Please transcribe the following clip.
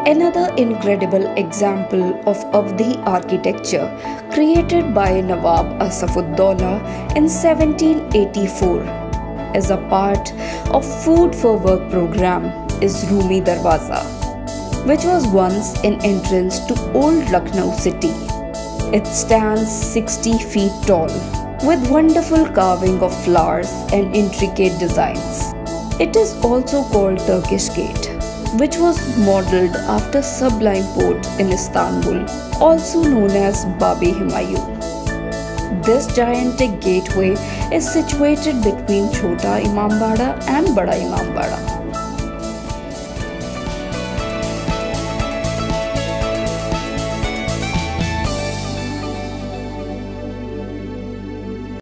Another incredible example of Avdi architecture created by Nawab Asaf-ud-Daula in 1784 as a part of Food for Work program is Rumi Darwaza, which was once an entrance to old Lucknow city. It stands 60 feet tall with wonderful carving of flowers and intricate designs. It is also called Turkish Gate, which was modelled after Sublime Port in Istanbul, also known as Babi Humayun. This gigantic gateway is situated between Chota Imambada and Bada Imambada.